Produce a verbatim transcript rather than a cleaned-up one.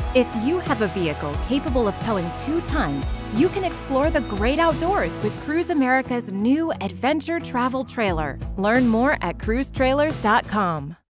If you have a vehicle capable of towing two tons, you can explore the great outdoors with Cruise America's new Adventure Travel Trailer. Learn more at cruise trailers dot com.